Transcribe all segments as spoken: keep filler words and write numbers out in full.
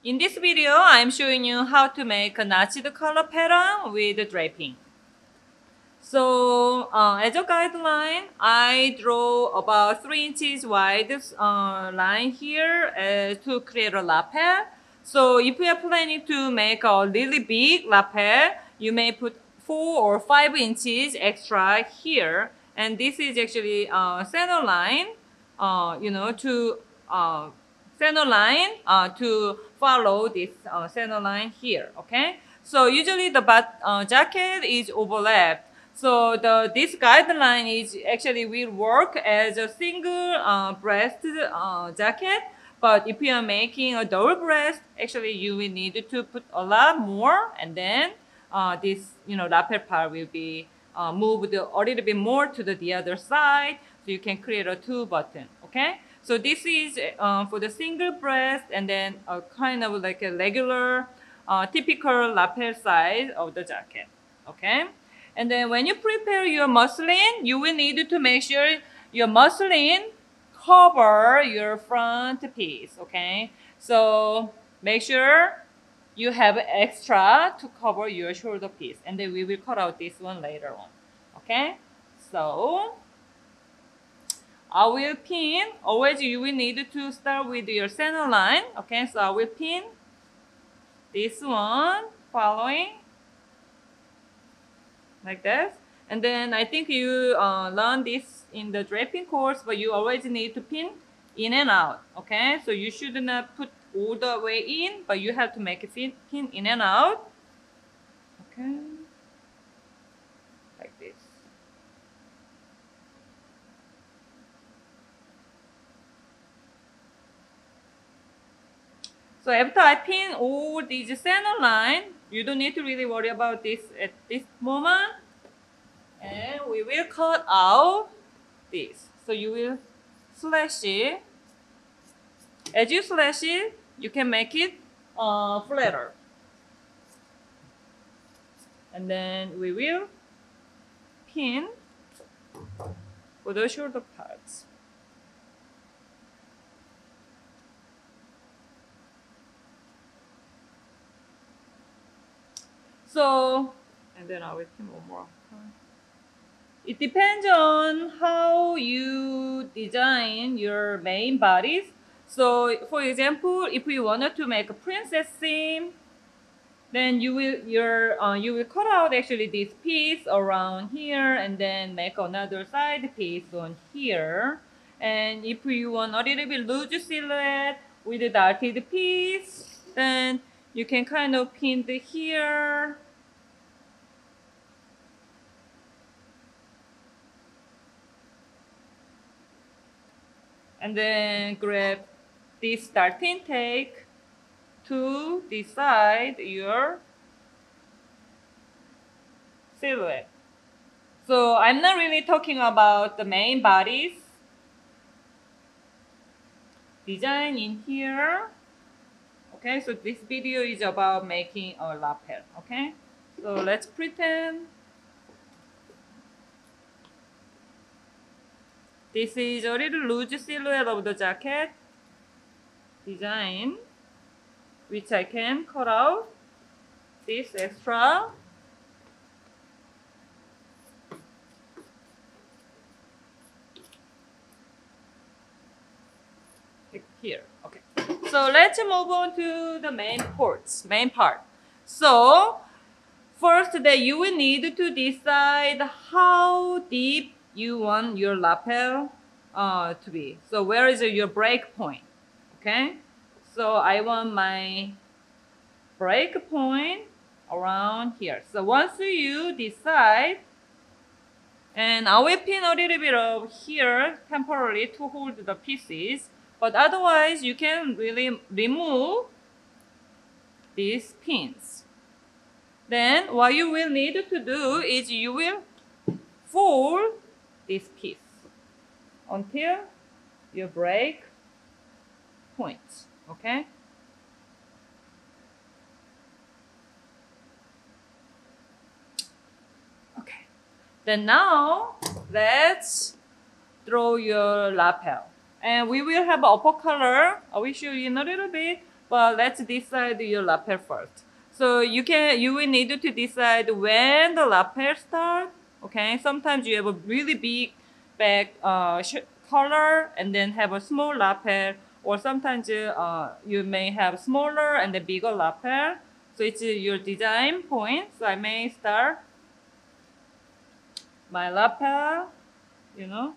In this video, I'm showing you how to make a notched collar pattern with draping. So, uh, as a guideline, I draw about three inches wide uh, line here uh, to create a lapel. So, if you are planning to make a really big lapel, you may put four or five inches extra here. And this is actually a center line, uh, you know, to uh, center line uh, to follow this uh, center line here. Okay. So usually the bat, uh, jacket is overlapped. So the this guideline is actually will work as a single uh, breast uh, jacket. But if you are making a double breast, actually you will need to put a lot more, and then uh, this you know lapel part will be uh, moved a little bit more to the, the other side, so you can create a two button. Okay. So this is uh, for the single breast, and then a kind of like a regular, uh, typical lapel size of the jacket. Okay. And then when you prepare your muslin, you will need to make sure your muslin cover your front piece, okay? So make sure you have extra to cover your shoulder piece, and then we will cut out this one later on, okay? So I will pin, always you will need to start with your center line, okay? So I will pin this one following like this. And then I think you uh, learn this in the draping course, but you always need to pin in and out, okay? So you should not put all the way in, but you have to make it pin in and out, okay? Like this. So after I pin all these center line, you don't need to really worry about this at this moment. And we will cut out this. So you will slash it. As you slash it, you can make it uh, flatter. And then we will pin for the shoulder parts. So, and then I will pin one more. It depends on how you design your main bodies. So, for example, if you wanted to make a princess seam, then you will your uh, you will cut out actually this piece around here, and then make another side piece on here. And if you want a little bit loose silhouette with a darted piece, then you can kind of pin the here. And then grab this dart intake to decide your silhouette. So I'm not really talking about the main bodies design in here. Okay, so this video is about making a lapel. Okay, so let's pretend this is a little loose silhouette of the jacket design, which I can cut out this extra. Here, okay. So let's move on to the main parts, main part. So first, that you will need to decide how deep you want your lapel uh, to be. So where is your break point? Okay, so I want my break point around here. So once you decide, and I will pin a little bit of here temporarily to hold the pieces, but otherwise you can really remove these pins. Then what you will need to do is you will fold this piece until you break point, okay? Okay. Then now let's draw your lapel. And we will have upper color. I will show you in a little bit. but let's decide your lapel first. So you can you will need to decide when the lapel start. Okay, sometimes you have a really big back uh, collar and then have a small lapel, or sometimes uh, you may have smaller and then bigger lapel. So it's your design point. So I may start my lapel, you know.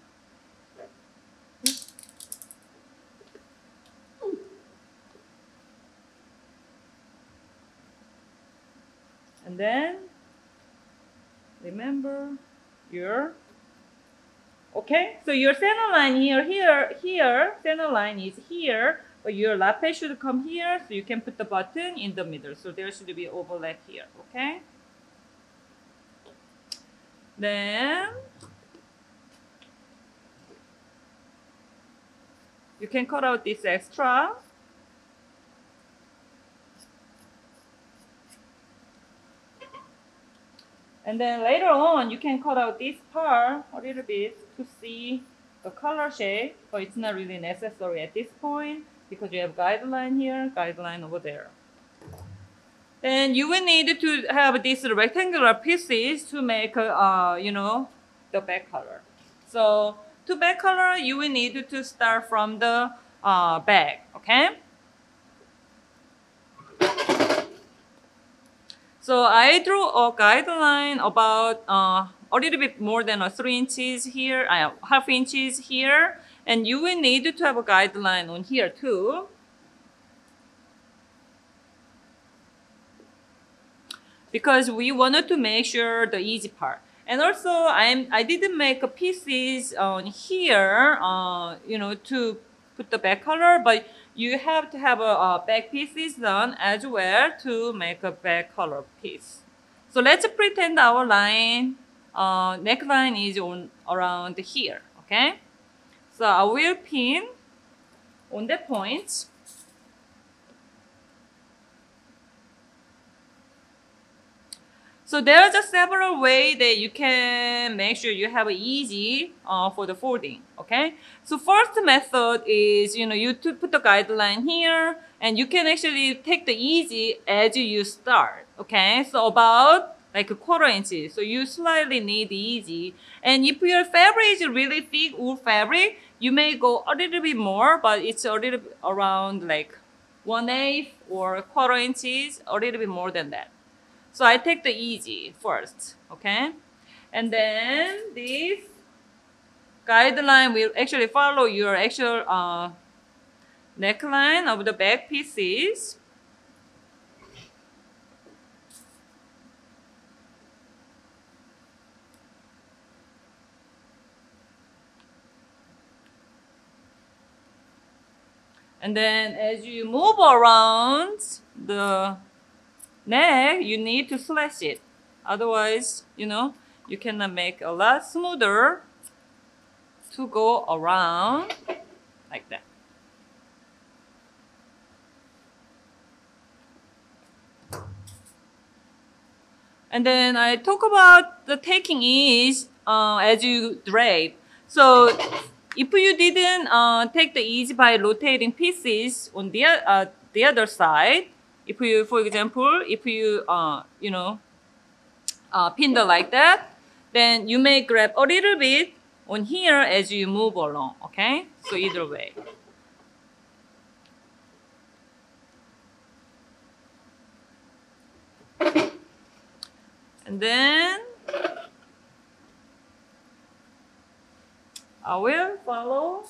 And then remember your, okay, so your center line here, here, here, center line is here, but your lapel should come here, so you can put the button in the middle. So there should be overlap here, okay? Then you can cut out this extra. And then later on, you can cut out this part a little bit to see the color shade, but it's not really necessary at this point because you have guideline here, guideline over there. Then you will need to have these rectangular pieces to make, uh, you know, the back color. So to back color, you will need to start from the uh, back, okay? So I drew a guideline about uh, a little bit more than a three inches here, uh, half inches here, and you will need to have a guideline on here too. Because we wanted to make sure the easy part. And also, I'm, I didn't make pieces on here, uh, you know, to put the back color, but you have to have a, a back pieces done as well to make a back color piece. So let's pretend our line, uh, neckline is on around here, okay? So I will pin on the point. So there are just several ways that you can make sure you have it easy uh, for the folding, okay? So first method is, you know, you to put the guideline here, and you can actually take the easy as you start, okay? So about like a quarter inches. So you slightly need the easy. And if your fabric is really thick wool fabric, you may go a little bit more, but it's a little bit around like one eighth or a quarter inches, a little bit more than that. So I take the easy first, okay? And then this guideline will actually follow your actual uh, neckline of the back pieces. And then as you move around the neck, you need to slash it. Otherwise, you know, you cannot make a lot smoother to go around like that. And then I talk about the taking ease uh, as you drape. So if you didn't uh, take the ease by rotating pieces on the, uh, the other side, if you, for example, if you, uh, you know, uh, pin it like that, then you may grab a little bit on here as you move along, okay? So either way. And then I will follow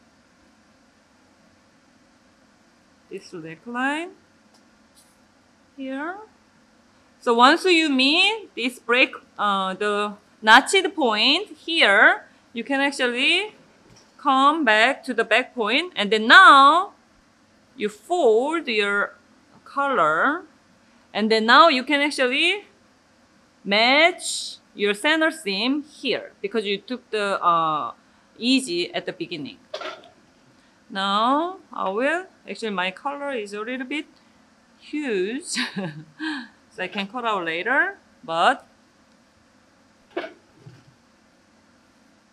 this neckline here. So once you meet this break, uh, the notched point here, you can actually come back to the back point, and then now you fold your color, and then now you can actually match your center seam here because you took the uh, easy at the beginning. Now I will, actually my color is a little bit huge, so I can cut out later, but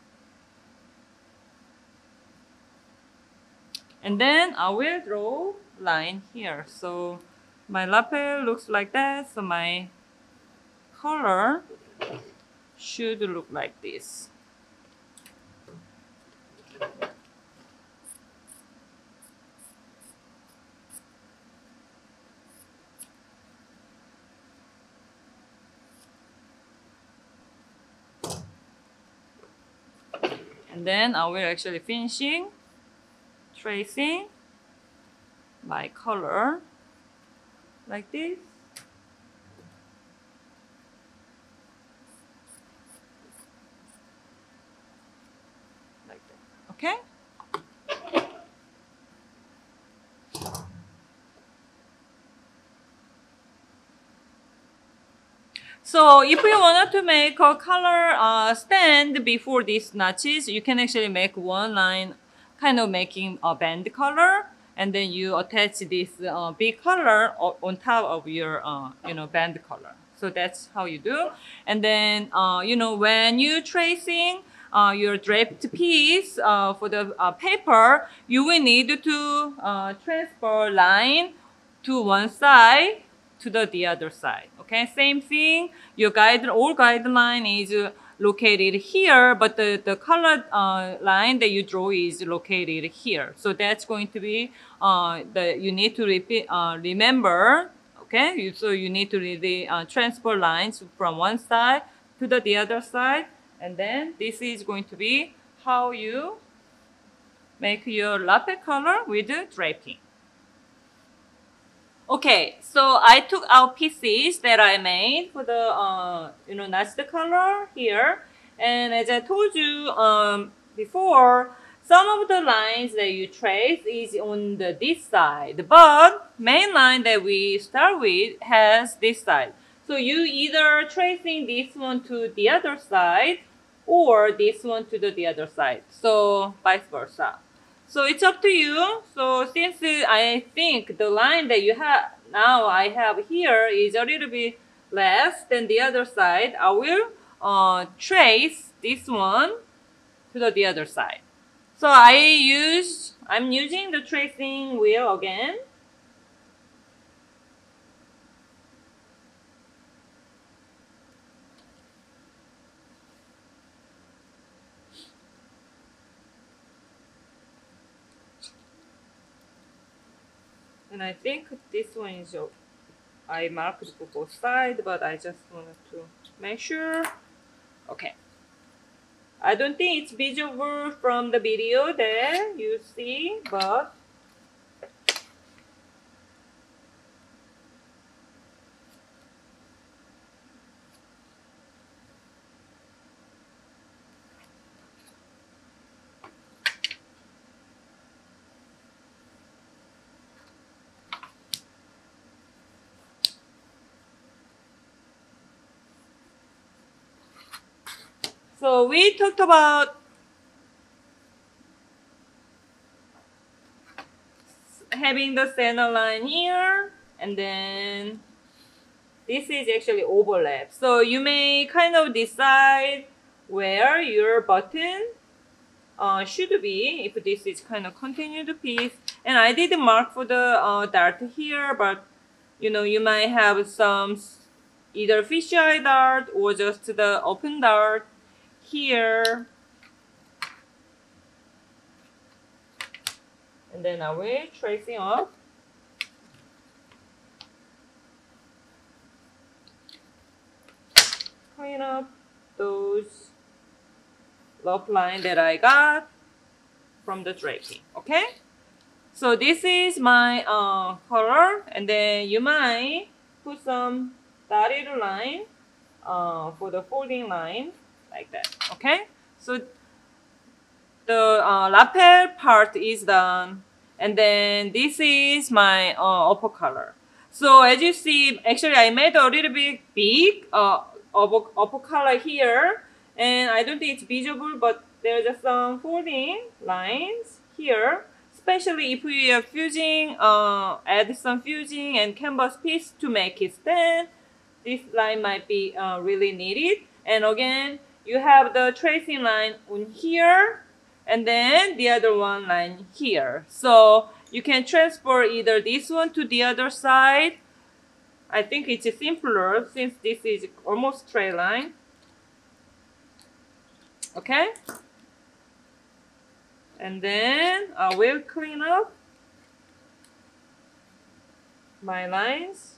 and then I will draw line here. So my lapel looks like that. So my color should look like this. And then I will actually finishing tracing my color like this. Like that. Okay? So if you wanted to make a color uh, stand before these notches, you can actually make one line kind of making a band color, and then you attach this uh, big color on top of your uh, you know band color. So that's how you do. And then uh, you know when you tracing uh, your draped piece uh, for the uh, paper, you will need to uh, transfer line to one side to the, the other side. Okay, same thing. Your guide, all guideline is uh, located here, but the, the colored uh, line that you draw is located here. So that's going to be, uh, the, you need to repeat, uh, remember, okay? You, so you need to really uh, transfer lines from one side to the, the other side. And then this is going to be how you make your lapel color with draping. Okay, so I took out pieces that I made for the, uh, you know, that's the color here. And as I told you um, before, some of the lines that you trace is on the this side, but main line that we start with has this side. So you either tracing this one to the other side or this one to the, the other side. So vice versa. So it's up to you. So since I think the line that you have now I have here is a little bit less than the other side, I will uh, trace this one to the, the other side. So I use, I'm using the tracing wheel again. And I think this one is, I marked for both sides, but I just wanted to make sure. Okay. I don't think it's visible from the video there, you see, but so we talked about having the center line here, and then this is actually overlap. So you may kind of decide where your button uh, should be if this is kind of continued piece. And I did mark for the uh, dart here, but you know, you might have some either fisheye dart or just the open dart here. And then I will tracing up. Clean up those rough line that I got from the draping, okay? So this is my uh, color, and then you might put some dotted line uh, for the folding line, like that, okay? So the uh, lapel part is done, and then this is my uh, upper color. So as you see, actually I made a little bit big uh, upper, upper color here, and I don't think it's visible, but there's just some folding lines here. Especially if we are fusing, uh, add some fusing and canvas piece to make it stand, this line might be uh, really needed. And again, you have the tracing line on here, and then the other one line here. So you can transfer either this one to the other side. I think it's simpler since this is almost straight line. Okay? And then I will clean up my lines.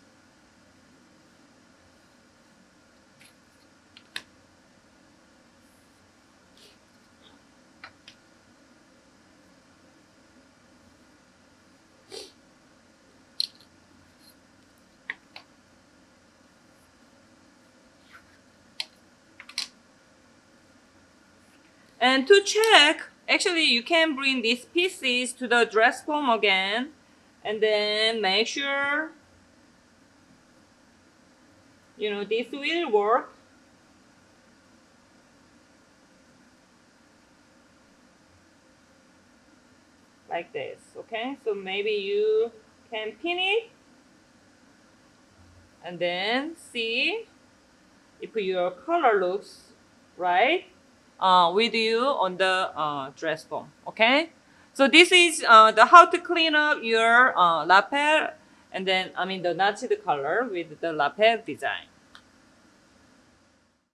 And to check, actually you can bring these pieces to the dress form again and then make sure, you know, this will work. Like this, okay? So maybe you can pin it and then see if your color looks right uh, with you on the uh, dress form, okay? So this is uh, the how to clean up your uh, lapel and then, I mean the Nazi color with the lapel design.